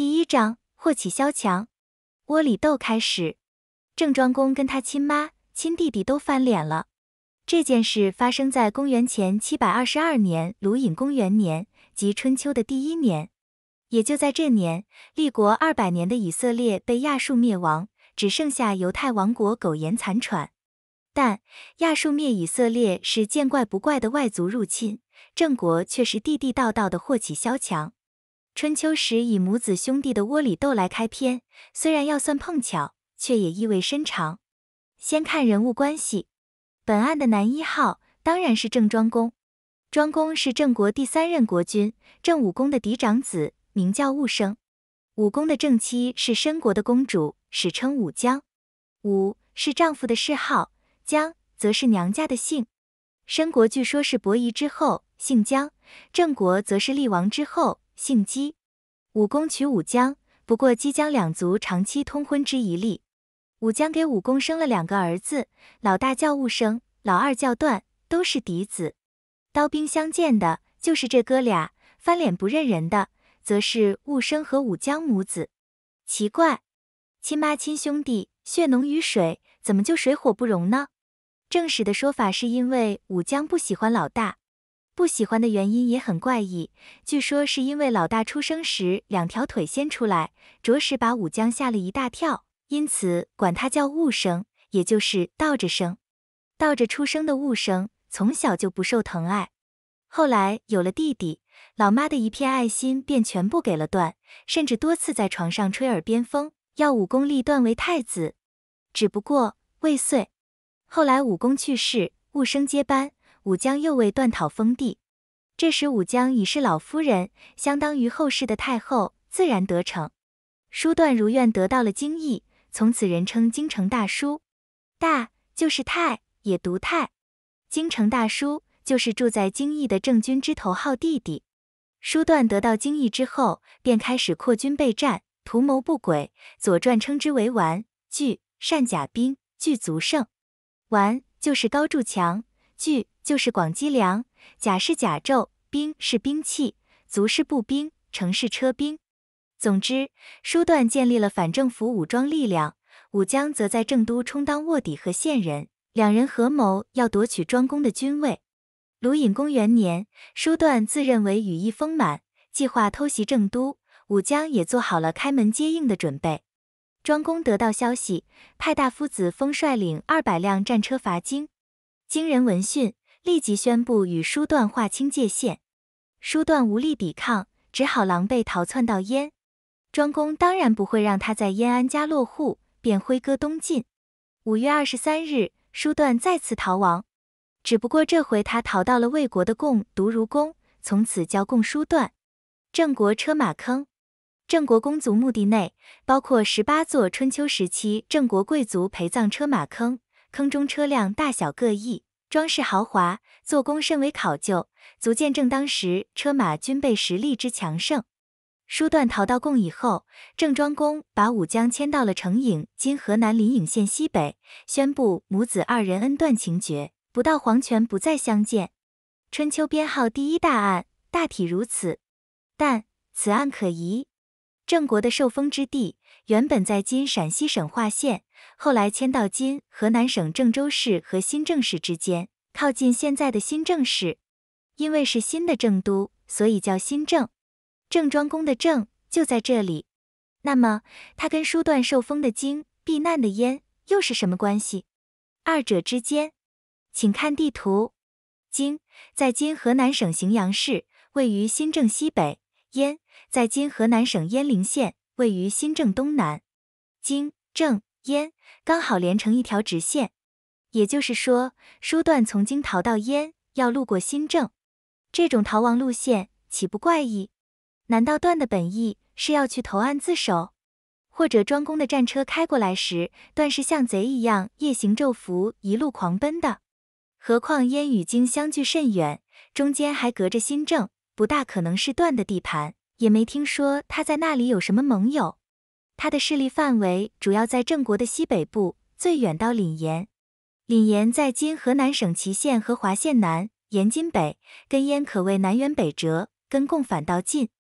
第1章祸起萧墙。窝里斗开始，郑庄公跟他亲妈、亲弟弟都翻脸了。这件事发生在公元前722年鲁隐公元年，即春秋的第1年。也就在这年，立国200年的以色列被亚述灭亡，只剩下犹太王国苟延残喘。但亚述灭以色列是见怪不怪的外族入侵，郑国却是地地道道的祸起萧墙。春秋时以母子兄弟的窝里斗来开篇，虽然要算碰巧，却也意味深长。先看人物关系，本案的男1号当然是郑庄公。庄公是郑国第3任国君，郑武公的嫡长子，名叫武生。武公的正妻是申国的公主，史称武姜。武是丈夫的谥号，姜则是娘家的姓。申国据说是伯夷之后，姓姜；郑国则是厉王之后，姓姬。武公娶武姜，不过姬姜两族长期通婚之一例。武姜给武公生了2个儿子，老大叫武生，老二叫段，都是嫡子。刀兵相见的就是这哥俩，翻脸不认人的则是武生和武姜母子。奇怪，亲妈亲兄弟，血浓于水，怎么就水火不容呢？正史的说法是因为武姜不喜欢老大，不喜欢的原因也很怪异，据说是因为老大出生时2条腿先出来，着实把武姜吓了一大跳，因此管他叫武生，也就是倒着生。倒着出生的武生从小就不受疼爱，后来有了弟弟，老妈的一片爱心便全部给了段，甚至多次在床上吹耳边风，要武公立段为太子。只不过未遂。后来武公去世，武生接班，武姜又为段讨封地。这时武姜已是老夫人，相当于后世的太后，自然得逞。叔段如愿得到了京邑，从此人称京城大叔。大就是太，也读太。京城大叔就是住在京邑的郑军之头号弟弟。叔段得到京邑之后，便开始扩军备战，图谋不轨。左传称之为完，据善甲兵，具足胜。完就是高筑墙，具就是广积粮，甲是甲胄，兵是兵器，卒是步兵，乘是车兵。总之，叔段建立了反政府武装力量，武姜则在郑都充当卧底和线人，两人合谋要夺取庄公的君位。鲁隐公元年，叔段自认为羽翼丰满，计划偷袭郑都，武姜也做好了开门接应的准备。庄公得到消息，派大夫子封率领200辆战车伐京。京人闻讯，立即宣布与叔段划清界限。叔段无力抵抗，只好狼狈逃窜到燕。庄公当然不会让他在燕安家落户，便挥戈东进。5月23日，叔段再次逃亡，只不过这回他逃到了魏国的贡独如宫，从此叫贡叔段。郑国车马坑。郑国公族墓地内包括18座春秋时期郑国贵族陪葬车马坑，坑中车辆大小各异，装饰豪华，做工甚为考究，足见郑当时车马军备实力之强盛。叔段逃到贡以后，郑庄公把武姜迁到了成郢（今河南临颍县西北），宣布母子2人恩断情绝，不到黄泉不再相见。春秋编号第1大案大体如此，但此案可疑。郑国的受封之地原本在今陕西省华县，后来迁到今河南省郑州市和新郑市之间，靠近现在的新郑市。因为是新的郑都，所以叫新郑。郑庄公的郑就在这里。那么他跟叔段受封的京、避难的燕又是什么关系？二者之间，请看地图。京在今河南省荥阳市，位于新郑西北；燕在今河南省鄢陵县，位于新郑东南。京、郑、燕刚好连成一条直线，也就是说，叔段从京逃到燕，要路过新郑。这种逃亡路线岂不怪异？难道段的本意是要去投案自首？或者庄公的战车开过来时，段是像贼一样夜行昼伏，一路狂奔的？何况燕与京相距甚远，中间还隔着新郑，不大可能是段的地盘，也没听说他在那里有什么盟友。他的势力范围主要在郑国的西北部，最远到临延。临延在今河南省淇县和华县南，延津北，跟燕可谓南辕北辙，跟贡反倒近。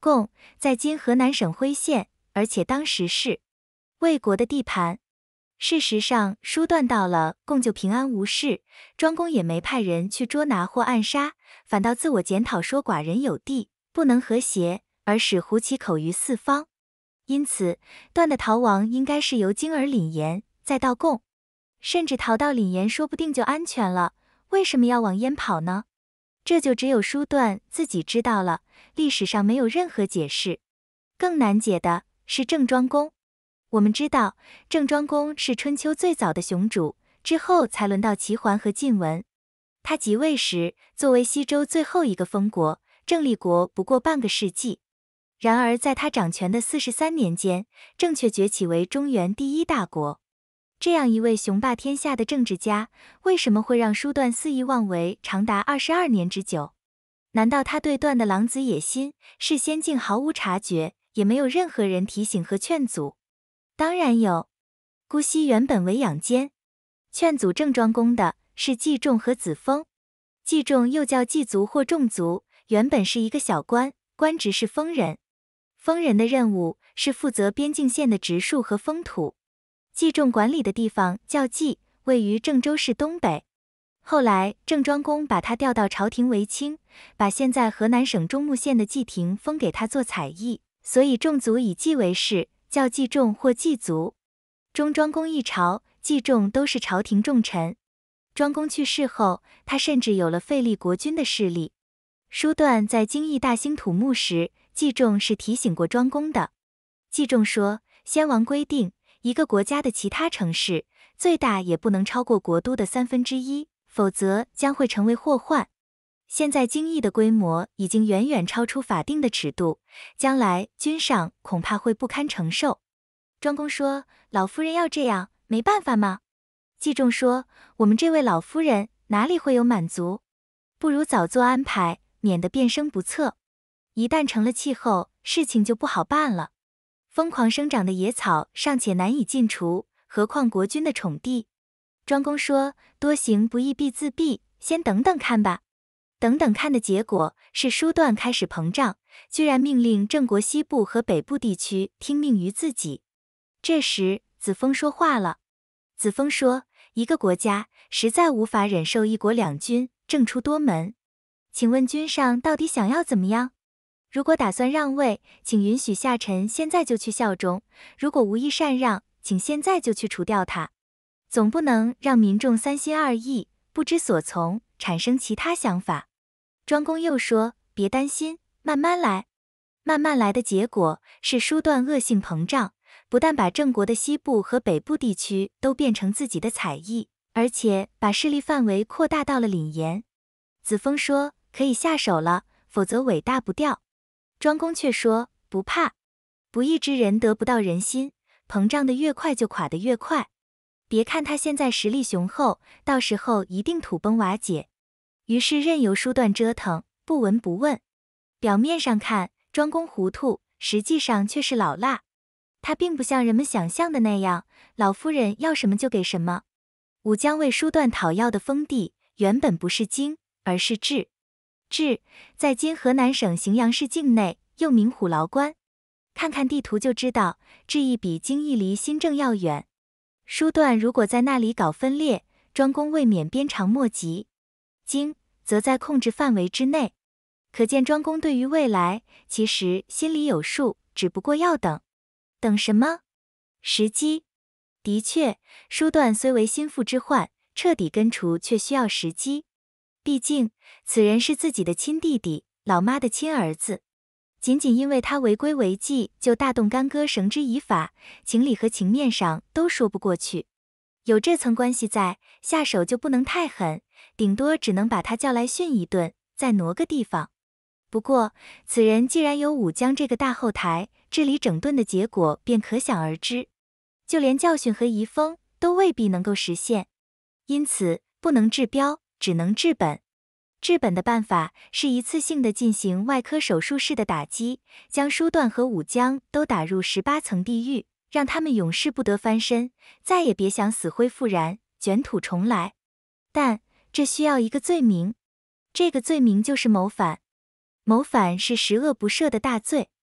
贡在今河南省辉县，而且当时是魏国的地盘。事实上，书断到了贡就平安无事，庄公也没派人去捉拿或暗杀，反倒自我检讨说寡人有地，不能和谐，而使胡其口于四方。因此，段的逃亡应该是由荆而廪延，再到贡，甚至逃到廪延说不定就安全了，为什么要往燕跑呢？这就只有书段自己知道了，历史上没有任何解释。更难解的是郑庄公。我们知道，郑庄公是春秋最早的雄主，之后才轮到齐桓和晋文。他即位时，作为西周最后一个封国，郑立国不过半个世纪。然而在他掌权的43年间，郑却崛起为中原第一大国。这样一位雄霸天下的政治家，为什么会让书段肆意妄为长达22年之久？难道他对段的狼子野心事先竟毫无察觉，也没有任何人提醒和劝阻？当然有。姑息原本为养奸，劝阻郑庄公的是季仲和子封。季仲又叫季族或仲族，原本是一个小官，官职是封人。封人的任务是负责边境线的植树和封土。季仲管理的地方叫季，位于郑州市东北。后来郑庄公把他调到朝廷为卿，把现在河南省中牟县的季亭封给他做采邑，所以仲族以季为氏，叫季仲或季族。中庄公一朝，季仲都是朝廷重臣。庄公去世后，他甚至有了废立国君的势力。书段在京邑大兴土木时，季仲是提醒过庄公的。季仲说，先王规定，一个国家的其他城市，最大也不能超过国都的1/3，否则将会成为祸患。现在京邑的规模已经远远超出法定的尺度，将来君上恐怕会不堪承受。庄公说，老夫人要这样，没办法吗？季仲说，我们这位老夫人哪里会有满足？不如早做安排，免得变声不测。一旦成了气候，事情就不好办了。疯狂生长的野草尚且难以尽除，何况国君的宠地？庄公说，多行不义必自毙，先等等看吧。等等看的结果是书段开始膨胀，居然命令郑国西部和北部地区听命于自己。这时子封说话了。子封说，一个国家实在无法忍受一国两君，政出多门。请问君上到底想要怎么样？如果打算让位，请允许下臣现在就去效忠；如果无意禅让，请现在就去除掉他。总不能让民众三心二意，不知所从，产生其他想法。庄公又说，别担心，慢慢来。慢慢来的结果是书段恶性膨胀，不但把郑国的西部和北部地区都变成自己的采邑，而且把势力范围扩大到了廪延。子封说，可以下手了，否则尾大不掉。庄公却说，不怕，不义之人得不到人心，膨胀得越快就垮得越快。别看他现在实力雄厚，到时候一定土崩瓦解。于是任由书段折腾，不闻不问。表面上看，庄公糊涂，实际上却是老辣。他并不像人们想象的那样，老夫人要什么就给什么。武将为书段讨要的封地，原本不是京，而是治。治在今河南省荥阳市境内，又名虎牢关。看看地图就知道，治邑比京邑离新郑要远。书段如果在那里搞分裂，庄公未免鞭长莫及。京则在控制范围之内，可见庄公对于未来其实心里有数，只不过要等。等什么？时机。的确，书段虽为心腹之患，彻底根除却需要时机。毕竟此人是自己的亲弟弟，老妈的亲儿子。仅仅因为他违规违纪就大动干戈绳之以法，情理和情面上都说不过去。有这层关系在，下手就不能太狠，顶多只能把他叫来训一顿，再挪个地方。不过此人既然有武将这个大后台，治理整顿的结果便可想而知。就连教训和遗风都未必能够实现，因此不能治标，只能治本。治本的办法是一次性的进行外科手术式的打击，将书段和武将都打入18层地狱，让他们永世不得翻身，再也别想死灰复燃，卷土重来。但这需要一个罪名，这个罪名就是谋反。谋反是十恶不赦的大罪。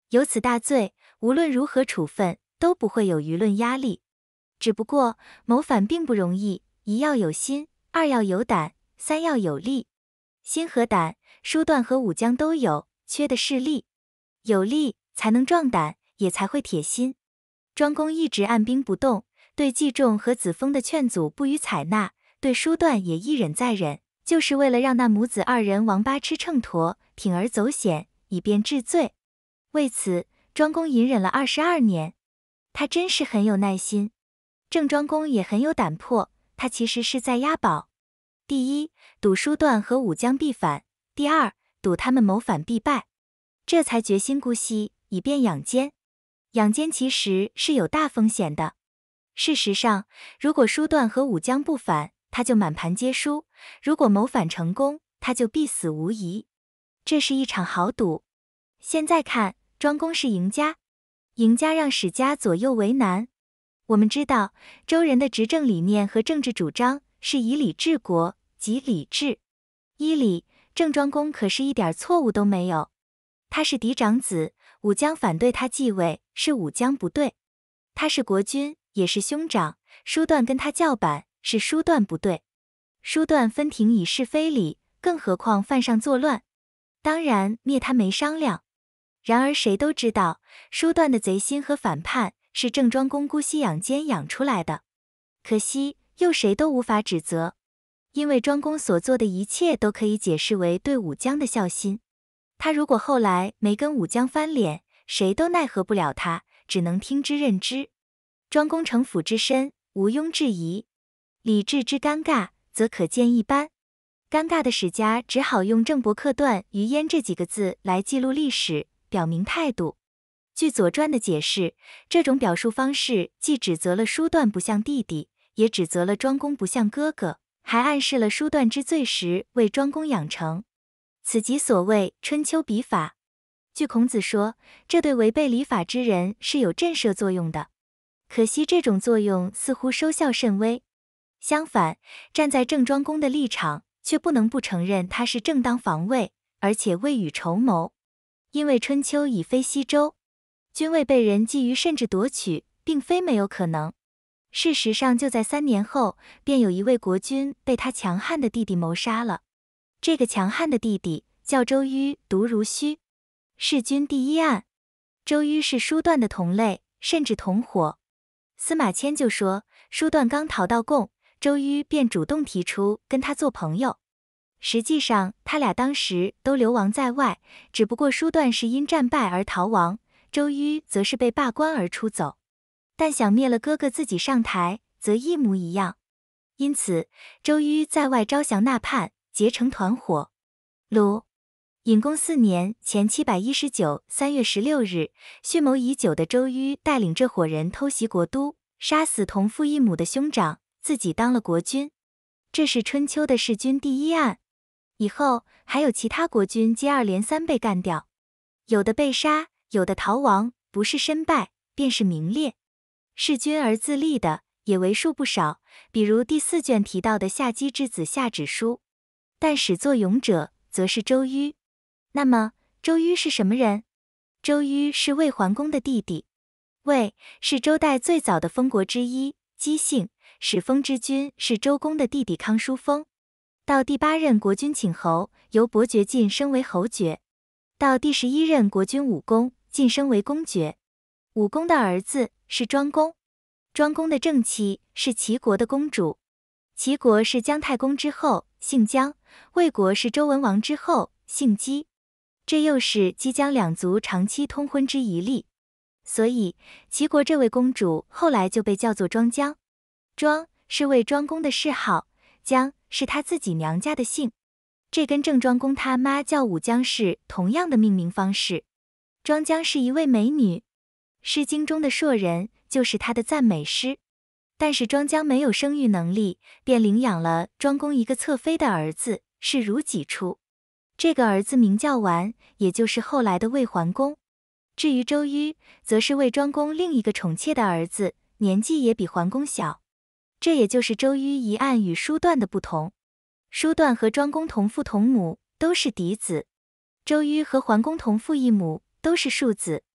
有此大罪，无论如何处分，都不会有舆论压力。只不过谋反并不容易，一要有心，二要有胆，三要有力。心和胆，叔段和武姜都有，缺的是力。有力才能壮胆，也才会铁心。庄公一直按兵不动，对季仲和子封的劝阻不予采纳，对叔段也一忍再忍，就是为了让那母子二人王八吃秤砣，铤而走险，以便治罪。为此，庄公隐忍了22年。他真是很有耐心。郑庄公也很有胆魄，他其实是在押宝。第一，赌叔段和武姜必反；第二，赌他们谋反必败。这才决心姑息，以便养奸。养奸其实是有大风险的。事实上，如果叔段和武姜不反，他就满盘皆输；如果谋反成功，他就必死无疑。这是一场豪赌。现在看，庄公是赢家，赢家让史家左右为难。我们知道，周人的执政理念和政治主张是以礼治国，即礼治。依礼，郑庄公可是一点错误都没有。他是嫡长子，武姜反对他继位，是武姜不对。他是国君，也是兄长，叔段跟他叫板，是叔段不对。叔段分庭以是非礼，更何况犯上作乱，当然灭他没商量。然而谁都知道，叔段的贼心和反叛是郑庄公姑息养奸养出来的。可惜又谁都无法指责，因为庄公所做的一切都可以解释为对武姜的孝心。他如果后来没跟武姜翻脸，谁都奈何不了他，只能听之任之。庄公城府之深，毋庸置疑。礼治之尴尬，则可见一斑。尴尬的史家只好用郑伯克段于鄢这几个字来记录历史，表明态度。据《左传》的解释，这种表述方式既指责了叔段不像弟弟，也指责了庄公不像哥哥，还暗示了叔段之罪时为庄公养成。此即所谓春秋笔法。据孔子说，这对违背礼法之人是有震慑作用的。可惜这种作用似乎收效甚微。相反，站在郑庄公的立场，却不能不承认他是正当防卫，而且未雨绸缪。因为春秋已非西周，君位被人觊觎甚至夺取，并非没有可能。事实上，就在3年后，便有一位国君被他强悍的弟弟谋杀了。这个强悍的弟弟叫周瑜，独如须。弑君第一案，周瑜是叔段的同类，甚至同伙。司马迁就说，叔段刚逃到贡，周瑜便主动提出跟他做朋友。实际上，他俩当时都流亡在外，只不过叔段是因战败而逃亡，周瑜则是被罢官而出走。但想灭了哥哥自己上台，则一模一样。因此，周瑜在外招降纳叛，结成团伙。鲁隐公4年前719 3月16日，蓄谋已久的周瑜带领这伙人偷袭国都，杀死同父异母的兄长，自己当了国君。这是春秋的弑君第一案。以后还有其他国君接二连三被干掉，有的被杀，有的逃亡，不是身败，便是名裂。弑君而自立的也为数不少，比如第4卷提到的夏姬之子夏芷书。但始作俑者则是周瑜。那么周瑜是什么人？周瑜是魏桓公的弟弟。魏是周代最早的封国之一，姬姓，始封之君是周公的弟弟康叔封。到第8任国君请侯，由伯爵晋升为侯爵。到第11任国君武公，晋升为公爵。武公的儿子是庄公，庄公的正妻是齐国的公主。齐国是姜太公之后，姓姜；魏国是周文王之后，姓姬。这又是姬姜两族长期通婚之一例。所以齐国这位公主后来就被叫做庄姜。庄是魏庄公的谥号，姜是他自己娘家的姓。这跟郑庄公他妈叫武姜氏同样的命名方式。庄姜是一位美女，《诗经》中的硕人就是她的赞美诗。但是庄姜没有生育能力，便领养了庄公一个侧妃的儿子，视如己出。这个儿子名叫完，也就是后来的魏桓公。至于周瑜，则是魏庄公另一个宠妾的儿子，年纪也比桓公小。这也就是周瑜一案与叔段的不同。叔段和庄公同父同母，都是嫡子；周瑜和桓公同父异母，都是庶子。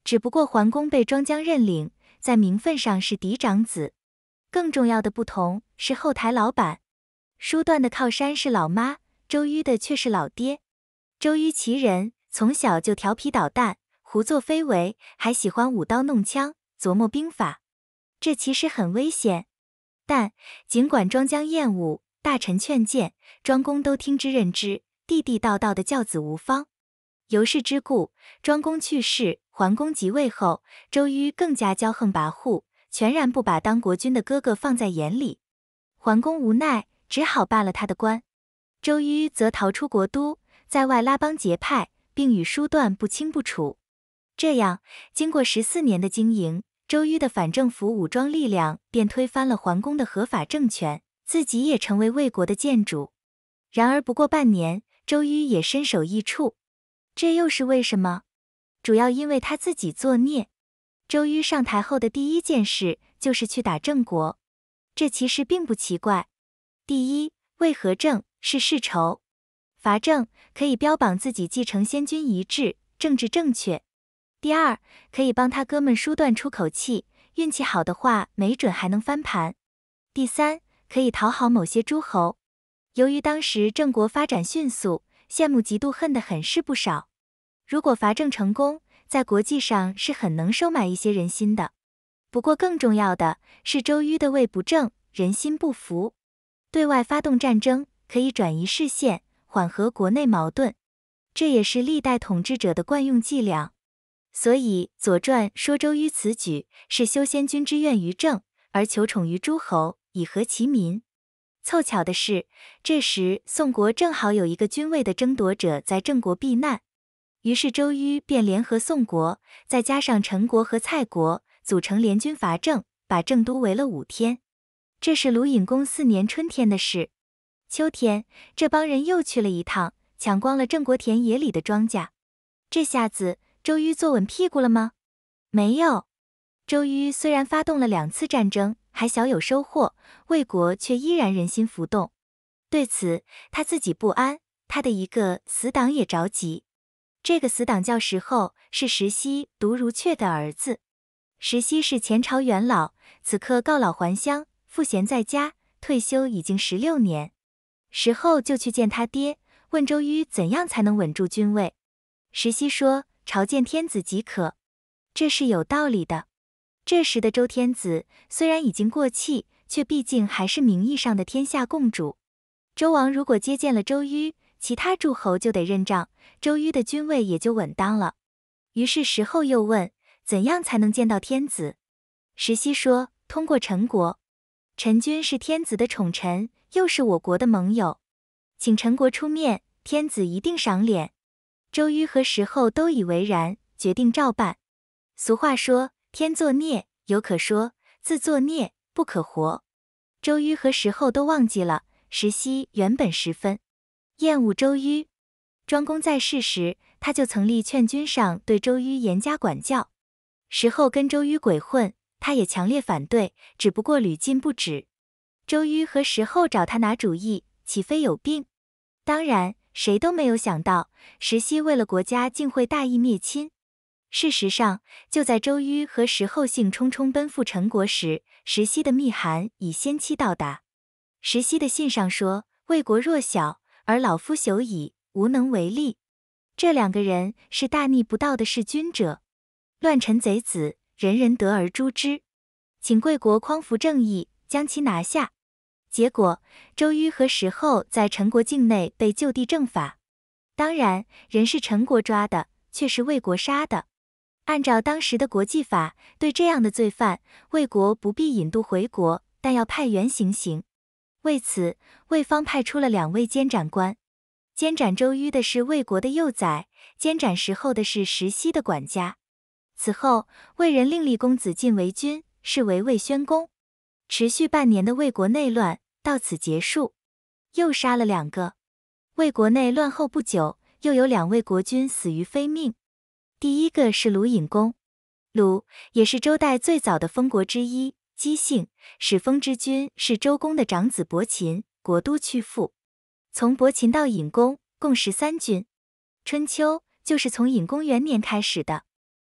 只不过桓公被庄姜认领，在名分上是嫡长子。更重要的不同是后台老板，叔段的靠山是老妈，周瑜的却是老爹。周瑜其人，从小就调皮捣蛋，胡作非为，还喜欢舞刀弄枪，琢磨兵法。这其实很危险，但尽管庄姜厌恶，大臣劝谏，庄公都听之任之，地地道道的教子无方。由是之故，庄公去世，桓公即位后，周瑜更加骄横跋扈，全然不把当国君的哥哥放在眼里。桓公无奈，只好罢了他的官。周瑜则逃出国都，在外拉帮结派，并与叔段不清不楚。这样，经过14年的经营，周瑜的反政府武装力量便推翻了桓公的合法政权，自己也成为魏国的建主。然而不过半年，周瑜也身首异处。这又是为什么？主要因为他自己作孽。周瑜上台后的第一件事就是去打郑国，这其实并不奇怪。第一，为何郑是世仇，伐郑可以标榜自己继承先君遗志，政治正确。第二，可以帮他哥们叔段出口气，运气好的话，没准还能翻盘。第三，可以讨好某些诸侯。由于当时郑国发展迅速，羡慕嫉妒恨的很是不少。如果伐郑成功，在国际上是很能收买一些人心的。不过更重要的是，周瑜的位不正，人心不服。对外发动战争，可以转移视线，缓和国内矛盾，这也是历代统治者的惯用伎俩。所以《左传》说周瑜此举是修先君之愿于郑，而求宠于诸侯，以和其民。凑巧的是，这时宋国正好有一个君位的争夺者在郑国避难，于是周瑜便联合宋国，再加上陈国和蔡国，组成联军伐郑，把郑都围了5天。这是鲁隐公4年春天的事。秋天，这帮人又去了一趟，抢光了郑国田野里的庄稼。这下子周瑜坐稳屁股了吗？没有。周瑜虽然发动了2次战争，还小有收获，魏国却依然人心浮动。对此，他自己不安，他的一个死党也着急。这个死党叫石后，是石溪独如阙的儿子。石溪是前朝元老，此刻告老还乡，赋闲在家，退休已经16年。石后就去见他爹，问周瑜怎样才能稳住君位。石溪说：“朝见天子即可。”这是有道理的。这时的周天子虽然已经过气，却毕竟还是名义上的天下共主。周王如果接见了周瑜，其他诸侯就得认账，周瑜的君位也就稳当了。于是石后又问，怎样才能见到天子？石溪说，通过陈国。陈君是天子的宠臣，又是我国的盟友，请陈国出面，天子一定赏脸。周瑜和石后都以为然，决定照办。俗话说，天作孽犹可说，自作孽不可活。周瑜和石后都忘记了，石溪原本十分厌恶周瑜。庄公在世时，他就曾立劝君上对周瑜严加管教。石后跟周瑜鬼混，他也强烈反对，只不过屡禁不止。周瑜和石后找他拿主意，岂非有病？当然，谁都没有想到，石溪为了国家竟会大义灭亲。事实上，就在周瑜和石后兴冲冲奔赴陈国时，石溪的密函已先期到达。石溪的信上说，魏国弱小，而老夫朽矣，无能为力。这2个人是大逆不道的弑君者，乱臣贼子，人人得而诛之，请贵国匡扶正义，将其拿下。结果，周瑜和石后在陈国境内被就地正法。当然，人是陈国抓的，却是魏国杀的。按照当时的国际法，对这样的罪犯，魏国不必引渡回国，但要派员行刑。为此，魏方派出了2位监斩官，监斩周瑜的是魏国的幼宰，监斩石后的是石溪的管家。此后，魏人另立公子晋为君，是为魏宣公。持续半年的魏国内乱到此结束。又杀了2个。魏国内乱后不久，又有2位国君死于非命。第一个是鲁隐公，鲁也是周代最早的封国之一，姬姓，始封之君是周公的长子伯禽，国都曲阜。从伯禽到隐公共13君，春秋就是从隐公元年开始的。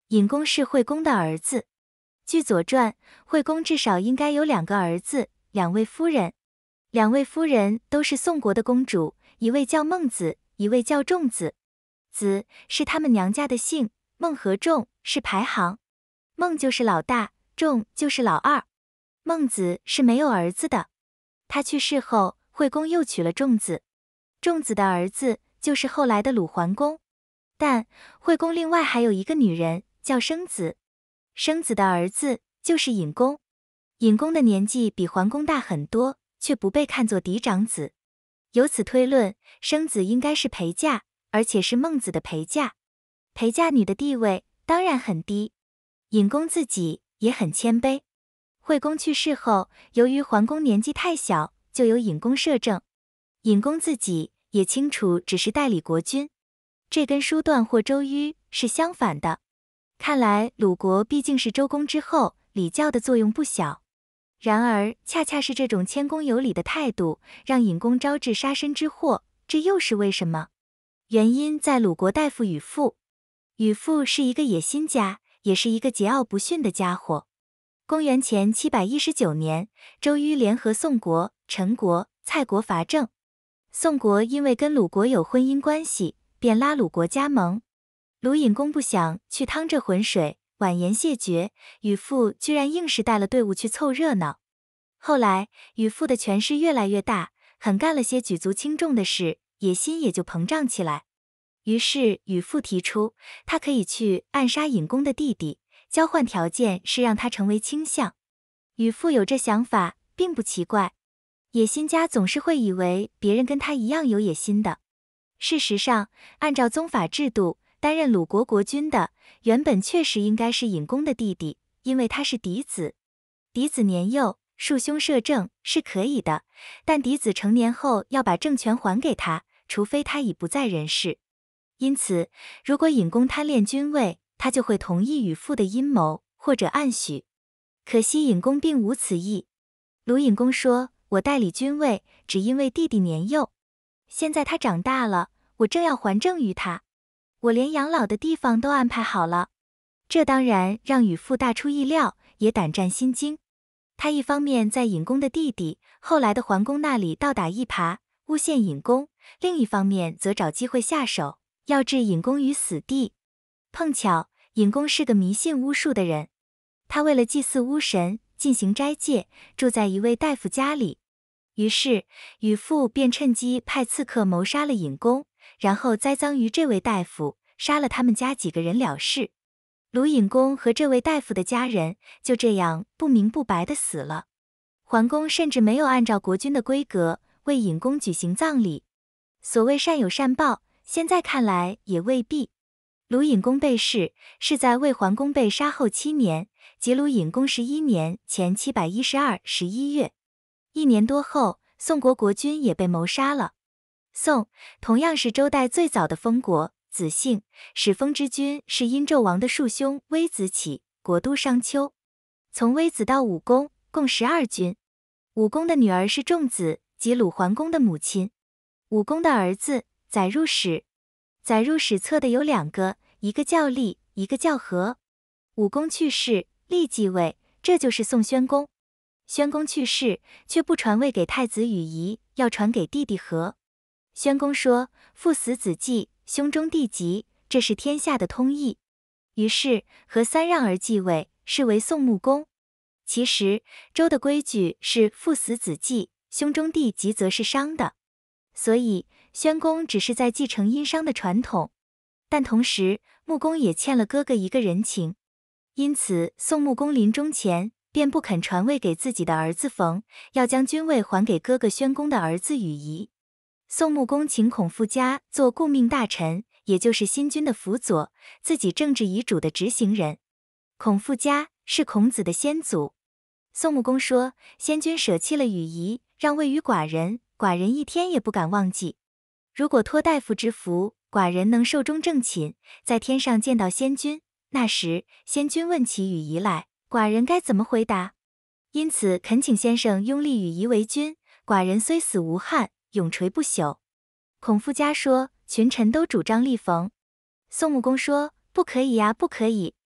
尹公是惠公的儿子。据《左传》，惠公至少应该有2个儿子，2位夫人。2位夫人都是宋国的公主，一位叫孟子，一位叫仲子。子是他们娘家的姓，孟和仲是排行。孟就是老大，仲就是老二。孟子是没有儿子的。他去世后，惠公又娶了仲子。仲子的儿子就是后来的鲁桓公。但惠公另外还有一个女人，叫生子。生子的儿子就是尹公。尹公的年纪比桓公大很多，却不被看作嫡长子。由此推论，生子应该是陪嫁，而且是孟子的陪嫁。陪嫁女的地位当然很低。尹公自己也很谦卑。惠公去世后，由于桓公年纪太小，就由尹公摄政。尹公自己也清楚只是代理国君，这跟叔段或周瑜是相反的。看来鲁国毕竟是周公之后，礼教的作用不小。然而恰恰是这种谦恭有礼的态度，让尹公招致杀身之祸，这又是为什么？原因在鲁国大夫宇父。宇父是一个野心家，也是一个桀骜不驯的家伙。公元前719年，周瑜联合宋国、陈国、蔡国伐郑。宋国因为跟鲁国有婚姻关系，便拉鲁国加盟。鲁隐公不想去趟这浑水，婉言谢绝，宇父居然硬是带了队伍去凑热闹。后来宇父的权势越来越大，很干了些举足轻重的事，野心也就膨胀起来。于是宇父提出，他可以去暗杀尹公的弟弟，交换条件是让他成为卿相。宇父有这想法并不奇怪，野心家总是会以为别人跟他一样有野心的。事实上，按照宗法制度，担任鲁国国君的原本确实应该是尹公的弟弟，因为他是嫡子。嫡子年幼，庶兄摄政是可以的，但嫡子成年后要把政权还给他，除非他已不在人世。因此，如果尹公贪恋君位，他就会同意宇父的阴谋，或者暗许。可惜尹公并无此意。鲁隐公说，我代理君位，只因为弟弟年幼。现在他长大了，我正要还政于他。我连养老的地方都安排好了。这当然让宇父大出意料，也胆战心惊。他一方面在尹公的弟弟，后来的桓公那里倒打一耙，诬陷尹公；另一方面则找机会下手，要置尹公于死地。碰巧，尹公是个迷信巫术的人，他为了祭祀巫神，进行斋戒，住在一位大夫家里。于是宇父便趁机派刺客谋杀了尹公，然后栽赃于这位大夫，杀了他们家几个人了事。鲁隐公和这位大夫的家人就这样不明不白地死了。桓公甚至没有按照国君的规格为尹公举行葬礼。所谓善有善报，现在看来也未必。鲁隐公被弑是在魏桓公被杀后7年，即鲁隐公11年前712 11月。1年多后，宋国国君也被谋杀了。宋同样是周代最早的封国，子姓，始封之君是殷纣王的庶兄微子启，国都商丘。从微子到武公，共12君。武公的女儿是仲子，即鲁桓公的母亲。武公的儿子载入史，载入史册的有2个，一个叫厉，一个叫和。武公去世，厉继位，这就是宋宣公。宣公去世，却不传位给太子禹仪，要传给弟弟和。宣公说，父死子继，兄终弟及，这是天下的通义。于是和3让而继位，是为宋穆公。其实周的规矩是父死子继，兄终弟及则是商的，所以宣公只是在继承殷商的传统。但同时穆公也欠了哥哥一个人情，因此宋穆公临终前便不肯传位给自己的儿子冯，要将君位还给哥哥宣公的儿子禹仪。宋穆公请孔父家做顾命大臣，也就是新君的辅佐，自己政治遗嘱的执行人。孔父家是孔子的先祖。宋穆公说，先君舍弃了禹仪，让位于寡人，寡人一天也不敢忘记。如果托大夫之福，寡人能寿终正寝，在天上见到先君，那时先君问起禹仪来，寡人该怎么回答？因此恳请先生拥立禹仪为君，寡人虽死无憾，永垂不朽。孔父家说，群臣都主张立冯。宋穆公说，不可以呀，不可以。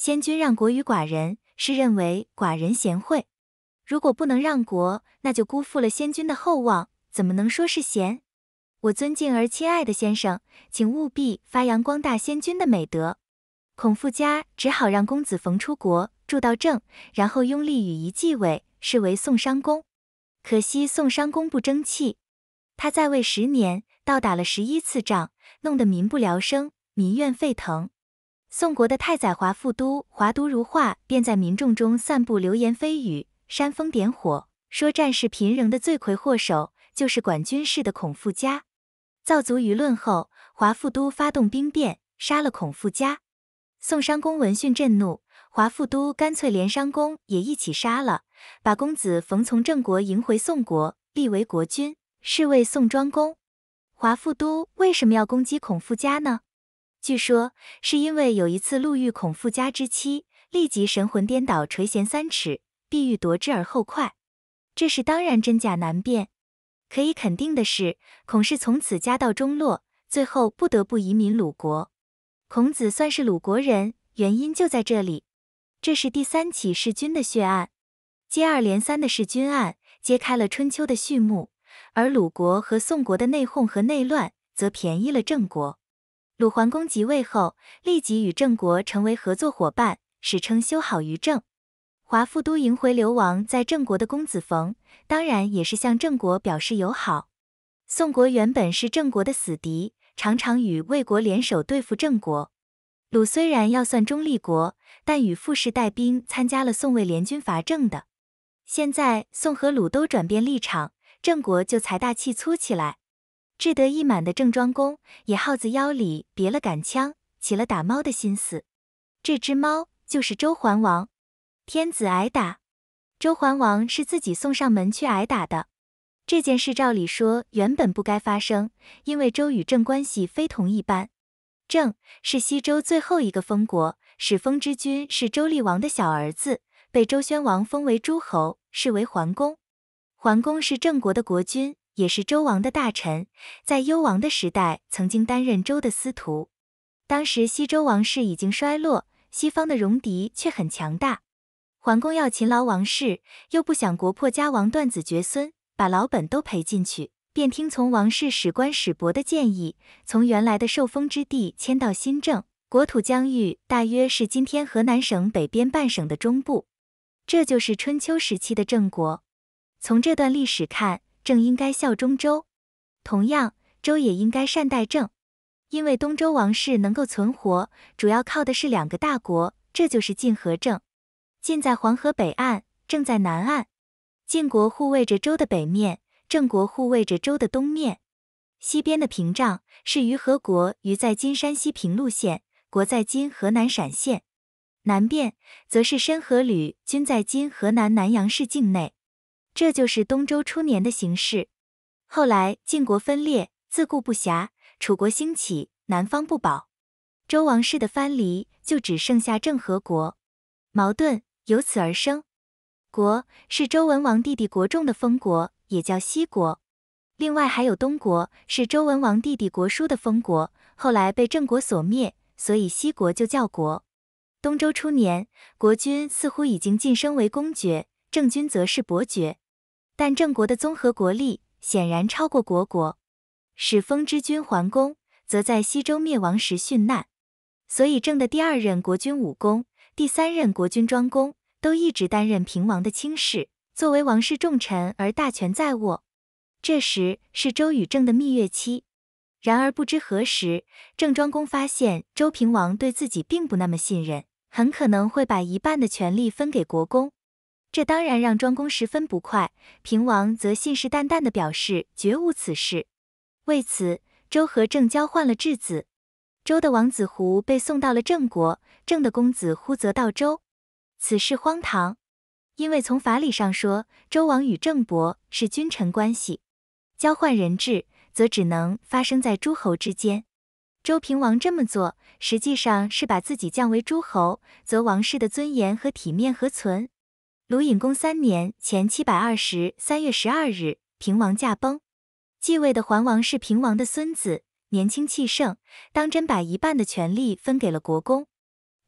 先君让国于寡人，是认为寡人贤惠。如果不能让国，那就辜负了先君的厚望，怎么能说是贤？我尊敬而亲爱的先生，请务必发扬光大先君的美德。孔富家只好让公子冯出国，住到郑，然后拥立羽仪继位，是为宋商公。可惜宋商公不争气，他在位10年，倒打了11次仗，弄得民不聊生，民怨沸腾。宋国的太宰华副都华独如化便在民众中散布流言蜚语，煽风点火，说战事频仍的罪魁祸首就是管军事的孔富家。造足舆论后，华副都发动兵变，杀了孔富家。宋商公闻讯震怒，华副都干脆连商公也一起杀了，把公子冯从郑国迎回宋国，立为国君，是为宋庄公。华副都为什么要攻击孔富家呢？据说是因为有一次路遇孔富家之妻，立即神魂颠倒，垂涎3尺，必欲夺之而后快。这事当然真假难辨。可以肯定的是，孔氏从此家道中落，最后不得不移民鲁国。孔子算是鲁国人，原因就在这里。这是第3起弑君的血案，接二连三的弑君案揭开了春秋的序幕，而鲁国和宋国的内讧和内乱则便宜了郑国。鲁桓公即位后，立即与郑国成为合作伙伴，史称修好于郑。华副都迎回流亡在郑国的公子冯，当然也是向郑国表示友好。宋国原本是郑国的死敌，常常与魏国联手对付郑国。鲁虽然要算中立国，但与傅氏带兵参加了宋魏联军伐郑的。现在宋和鲁都转变立场，郑国就财大气粗起来。志得意满的郑庄公也耗子腰里别了杆枪，起了打猫的心思。这只猫就是周桓王。天子挨打，周桓王是自己送上门去挨打的。这件事照理说原本不该发生，因为周与郑关系非同一般。郑是西周最后一个封国，始封之君是周厉王的小儿子，被周宣王封为诸侯，是为桓公。桓公是郑国的国君，也是周王的大臣，在幽王的时代曾经担任周的司徒。当时西周王室已经衰落，西方的戎狄却很强大。桓公要勤劳王室，又不想国破家亡断子绝孙，把老本都赔进去，便听从王室史官史伯的建议，从原来的受封之地迁到新郑，国土疆域大约是今天河南省北边半省的中部。这就是春秋时期的郑国。从这段历史看，郑应该效忠周，同样周也应该善待郑。因为东周王室能够存活，主要靠的是2个大国，这就是晋和郑。晋在黄河北岸，郑在南岸。晋国护卫着周的北面，郑国护卫着周的东面。西边的屏障是于和国于在今山西平陆县，国在今河南陕县。南边则是申和吕，均在今河南南阳市境内。这就是东周初年的形势。后来晋国分裂，自顾不暇，楚国兴起，南方不保。周王室的藩篱就只剩下郑和国，矛盾由此而生。国是周文王弟弟国仲的封国，也叫西国。另外还有东国，是周文王弟弟国叔的封国，后来被郑国所灭，所以西国就叫国。东周初年，国君似乎已经晋升为公爵，郑君则是伯爵。但郑国的综合国力显然超过国。始封之君桓公则在西周灭亡时殉难，所以郑的第2任国君武公、第3任国君庄公都一直担任平王的卿士，作为王室重臣而大权在握。这时是周与郑的蜜月期。然而不知何时，郑庄公发现周平王对自己并不那么信任，很可能会把1半的权力分给国公。这当然让庄公十分不快，平王则信誓旦旦地表示绝无此事。为此，周和郑交换了质子。周的王子胡被送到了郑国，郑的公子忽则到周。此事荒唐，因为从法理上说，周王与郑伯是君臣关系，交换人质则只能发生在诸侯之间。周平王这么做，实际上是把自己降为诸侯，则王室的尊严和体面何存？鲁隐公3年前720 3月12日，平王驾崩。继位的桓王是平王的孙子，年轻气盛，当真把1半的权力分给了国公。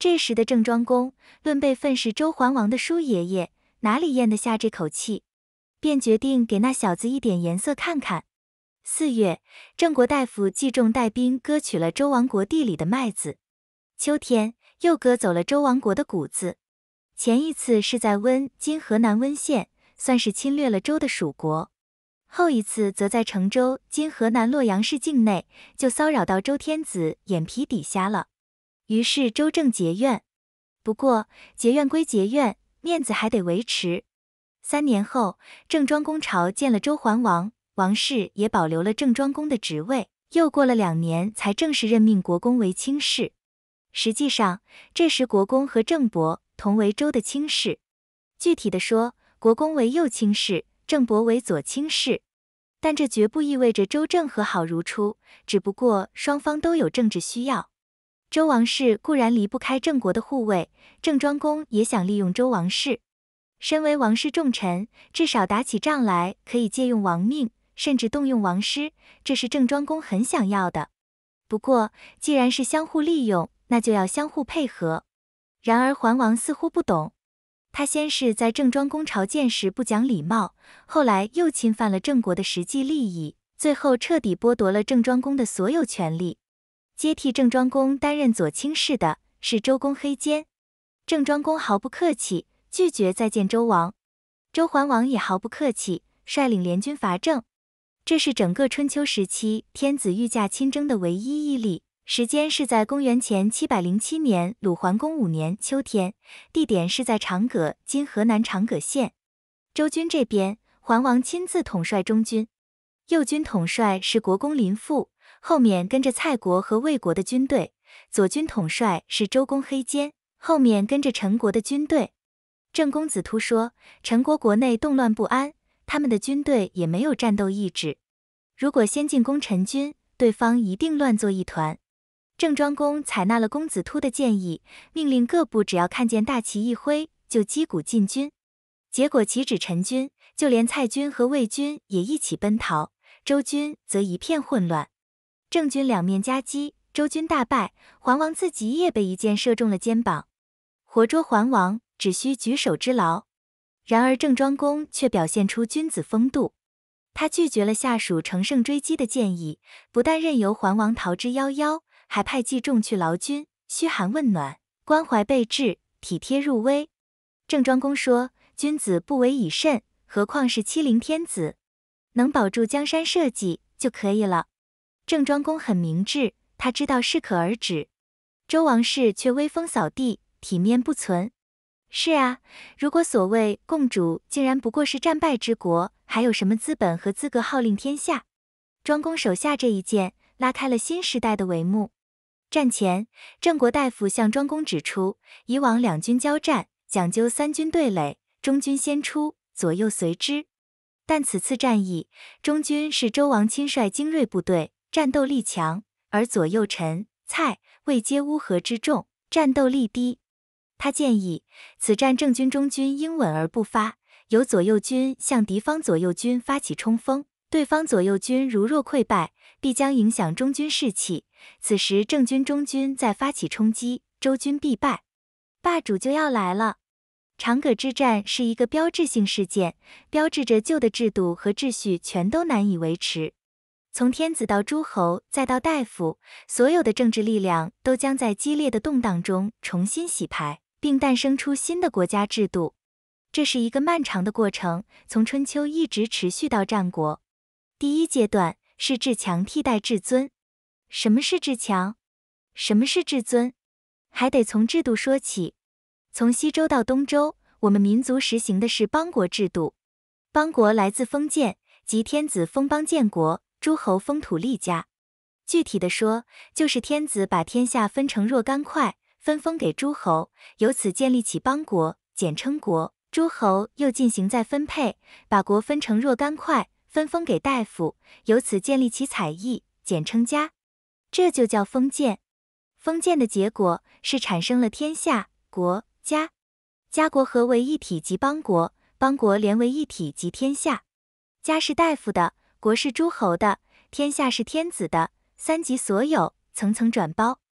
这时的郑庄公论辈分是周桓王的叔爷爷，哪里咽得下这口气，便决定给那小子一点颜色看看。4月，郑国大夫季仲带兵割取了周王国地里的麦子。秋天，又割走了周王国的谷子。前一次是在温（今河南温县），算是侵略了周的属国；后一次则在成州（今河南洛阳市）境内，就骚扰到周天子眼皮底下了。于是周正结怨。不过结怨归结怨，面子还得维持。3年后，郑庄公朝见了周桓王，王室也保留了郑庄公的职位。又过了2年，才正式任命国公为卿士。实际上，这时国公和郑伯同为周的卿士。具体的说，国公为右卿士，郑伯为左卿士。但这绝不意味着周郑和好如初，只不过双方都有政治需要。周王室固然离不开郑国的护卫，郑庄公也想利用周王室。身为王室重臣，至少打起仗来可以借用王命，甚至动用王师，这是郑庄公很想要的。不过，既然是相互利用，那就要相互配合。然而桓王似乎不懂，他先是在郑庄公朝见时不讲礼貌，后来又侵犯了郑国的实际利益，最后彻底剥夺了郑庄公的所有权利。接替郑庄公担任左卿士的是周公黑肩。郑庄公毫不客气，拒绝再见周王。周桓王也毫不客气，率领联军伐郑。这是整个春秋时期天子御驾亲征的唯一毅力。时间是在公元前707年鲁桓公5年秋天，地点是在长葛（今河南长葛县）。周军这边，桓王亲自统帅中军，右军统帅是国公林父，后面跟着蔡国和魏国的军队；左军统帅是周公黑肩，后面跟着陈国的军队。郑公子突说，陈国国内动乱不安，他们的军队也没有战斗意志，如果先进攻陈军，对方一定乱作一团。郑庄公采纳了公子突的建议，命令各部只要看见大旗一挥，就击鼓进军。结果岂止陈军，就连蔡军和魏军也一起奔逃，周军则一片混乱。郑军两面夹击，周军大败，桓王自己也被一箭射中了肩膀。活捉桓王只需举手之劳。然而郑庄公却表现出君子风度，他拒绝了下属乘胜追击的建议，不但任由桓王逃之夭夭，还派季仲去劳军，嘘寒问暖，关怀备至，体贴入微。郑庄公说，君子不为以慎，何况是欺凌天子，能保住江山社稷就可以了。郑庄公很明智，他知道适可而止。周王室却威风扫地，体面不存。是啊，如果所谓共主竟然不过是战败之国，还有什么资本和资格号令天下？庄公手下这一剑，拉开了新时代的帷幕。战前，郑国大夫向庄公指出，以往两军交战，讲究三军对垒，中军先出，左右随之。但此次战役，中军是周王亲率精锐部队，战斗力强，而左右陈、蔡、魏皆乌合之众，战斗力低。他建议，此战郑军中军应稳而不发，由左右军向敌方左右军发起冲锋，对方左右军如若溃败，必将影响中军士气。此时郑军中军再发起冲击，周军必败。霸主就要来了。长葛之战是一个标志性事件，标志着旧的制度和秩序全都难以维持。从天子到诸侯，再到大夫，所有的政治力量都将在激烈的动荡中重新洗牌，并诞生出新的国家制度。这是一个漫长的过程，从春秋一直持续到战国。第一阶段是至强替代至尊。什么是至强？什么是至尊？还得从制度说起。从西周到东周，我们民族实行的是邦国制度。邦国来自封建，即天子封邦建国，诸侯封土立家。具体的说，就是天子把天下分成若干块，分封给诸侯，由此建立起邦国，简称国。诸侯又进行再分配，把国分成若干块，分封给大夫，由此建立起采邑，简称家。这就叫封建。封建的结果是产生了天下、国、家。家国合为一体即邦国，邦国连为一体即天下。家是大夫的，国是诸侯的，天下是天子的，三级所有，层层转包。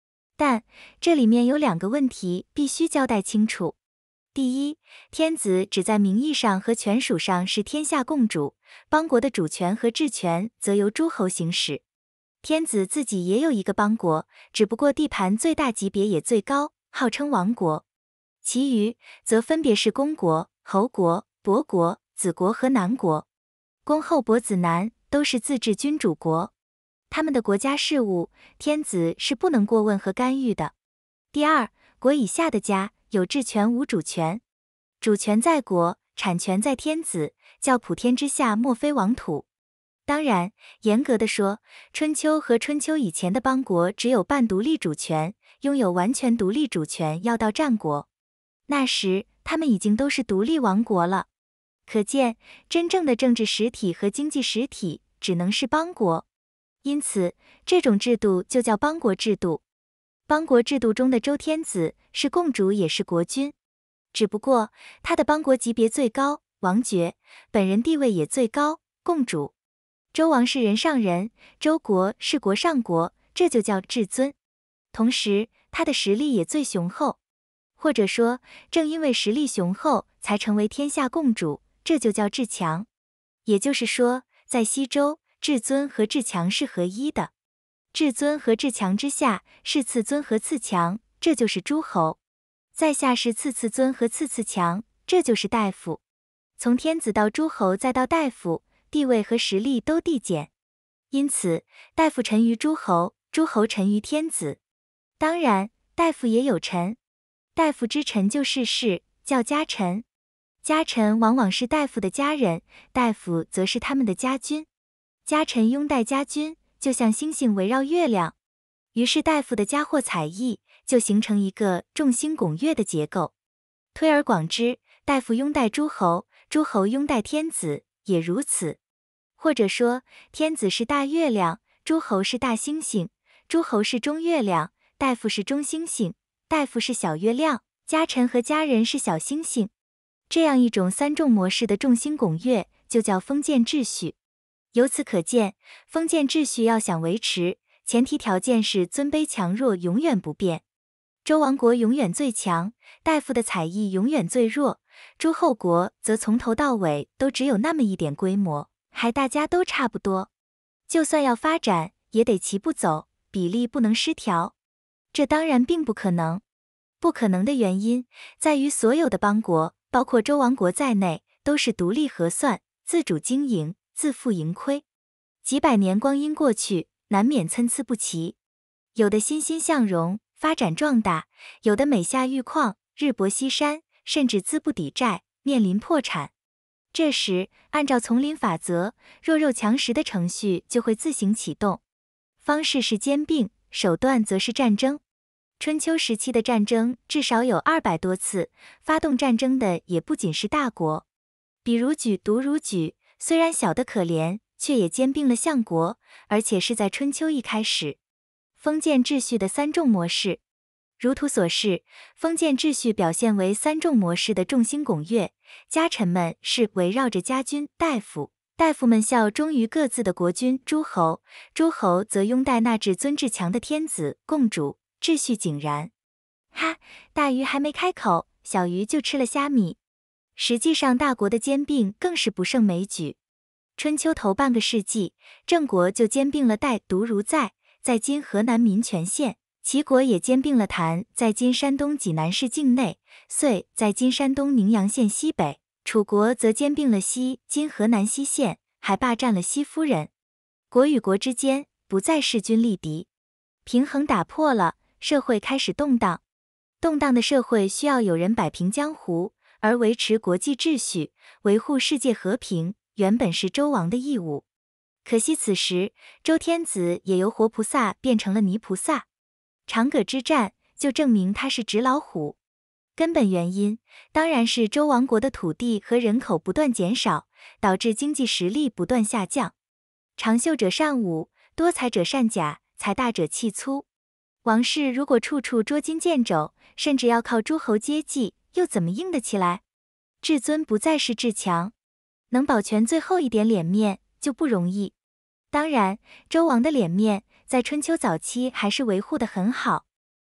但这里面有2个问题必须交代清楚。第一，天子只在名义上和权属上是天下共主，邦国的主权和治权则由诸侯行使。天子自己也有一个邦国，只不过地盘最大，级别也最高，号称王国。其余则分别是公国、侯国、伯国、子国和南国。公侯伯子男都是自治君主国，他们的国家事务，天子是不能过问和干预的。第二，国以下的家有治权无主权，主权在国，产权在天子，叫普天之下莫非王土。当然，严格的说，春秋和春秋以前的邦国只有半独立主权，拥有完全独立主权要到战国，那时他们已经都是独立王国了。可见，真正的政治实体和经济实体只能是邦国，因此这种制度就叫邦国制度。邦国制度中的周天子是共主也是国君，只不过他的邦国级别最高，王爵，本人地位也最高，共主。周王是人上人，周国是国上国，这就叫至尊。同时，他的实力也最雄厚，或者说，正因为实力雄厚，才成为天下共主，这就叫至强。也就是说，在西周，至尊和至强是合一的。至尊和至强之下是次尊和次强，这就是诸侯；在下是次次尊和次次强，这就是大夫。从天子到诸侯再到大夫，地位和实力都递减，因此大夫臣于诸侯，诸侯臣于天子。当然，大夫也有臣，大夫之臣就是士，叫家臣。家臣往往是大夫的家人，大夫则是他们的家君。家臣拥戴家君，就像星星围绕月亮，于是大夫的家货采邑就形成一个众星拱月的结构。推而广之，大夫拥戴诸侯，诸侯拥戴天子，也如此。或者说，天子是大月亮，诸侯是大星星，诸侯是中月亮，大夫是中星星，大夫是小月亮，家臣和家人是小星星。这样一种三众模式的众星拱月，就叫封建秩序。由此可见，封建秩序要想维持，前提条件是尊卑强弱永远不变。周王国永远最强，大夫的采邑永远最弱，诸侯国则从头到尾都只有那么一点规模，还大家都差不多。就算要发展，也得齐步走，比例不能失调。这当然并不可能。不可能的原因在于所有的邦国，包括周王国在内，都是独立核算、自主经营、自负盈亏。几百年光阴过去，难免参差不齐，有的欣欣向荣，发展壮大，有的每下愈况，日薄西山，甚至资不抵债，面临破产。这时，按照丛林法则，弱肉强食的程序就会自行启动。方式是兼并，手段则是战争。春秋时期的战争至少有200多次，发动战争的也不仅是大国。比如莒、独如莒，虽然小得可怜，却也兼并了相国，而且是在春秋一开始。封建秩序的三众模式，如图所示，封建秩序表现为三众模式的众星拱月，家臣们是围绕着家君、大夫，大夫们效忠于各自的国君、诸侯，诸侯则拥戴那至尊至强的天子、共主，秩序井然。哈，大鱼还没开口，小鱼就吃了虾米。实际上，大国的兼并更是不胜枚举。春秋头半个世纪，郑国就兼并了代、独如在今河南民权县；齐国也兼并了谭，在今山东济南市境内；遂在今山东宁阳县西北；楚国则兼并了西，今河南西县，还霸占了西夫人。国与国之间不再势均力敌，平衡打破了，社会开始动荡。动荡的社会需要有人摆平江湖，而维持国际秩序，维护世界和平，原本是周王的义务。可惜此时，周天子也由活菩萨变成了泥菩萨。长葛之战就证明他是纸老虎。根本原因当然是周王国的土地和人口不断减少，导致经济实力不断下降。长袖者善舞，多才者善甲，财大者气粗。王室如果处处捉襟见肘，甚至要靠诸侯接济，又怎么硬得起来？至尊不再是至强，能保全最后一点脸面就不容易。当然，周王的脸面在春秋早期还是维护得很好。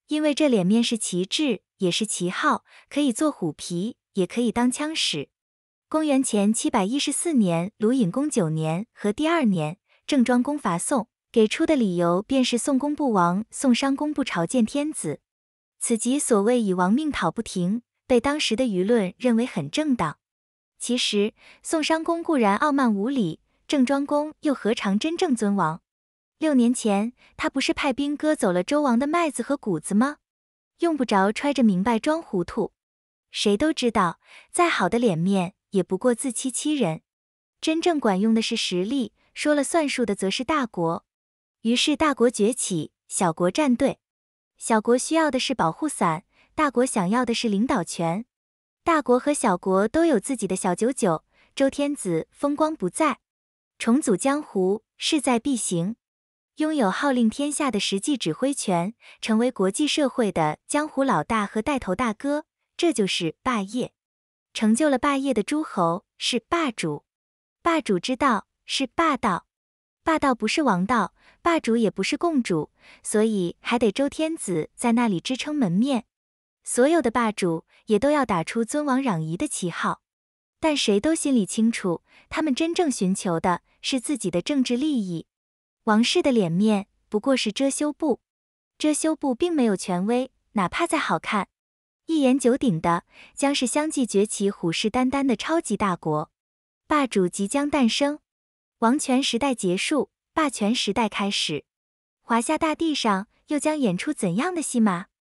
因为这脸面是旗帜，也是旗号，可以做虎皮，也可以当枪使。公元前714年鲁隐公9年和第2年，郑庄公伐宋，给出的理由便是宋公不亡，宋商公不朝见天子。此即所谓以亡命讨不停，被当时的舆论认为很正当。其实，宋商公固然傲慢无礼，郑庄公又何尝真正尊王？6年前，他不是派兵割走了周王的麦子和谷子吗？用不着揣着明白装糊涂。谁都知道，再好的脸面也不过自欺欺人。真正管用的是实力，说了算数的则是大国。于是大国崛起，小国站队。小国需要的是保护伞，大国想要的是领导权。大国和小国都有自己的小九九，周天子风光不再，重组江湖，势在必行。拥有号令天下的实际指挥权，成为国际社会的江湖老大和带头大哥，这就是霸业。成就了霸业的诸侯是霸主，霸主之道是霸道。霸道不是王道，霸主也不是共主，所以还得周天子在那里支撑门面。所有的霸主也都要打出尊王攘夷的旗号，但谁都心里清楚，他们真正寻求的是自己的政治利益。王室的脸面不过是遮羞布，遮羞布并没有权威，哪怕再好看，一言九鼎的将是相继崛起虎视眈眈的超级大国。霸主即将诞生，王权时代结束，霸权时代开始。华夏大地上又将演出怎样的戏码？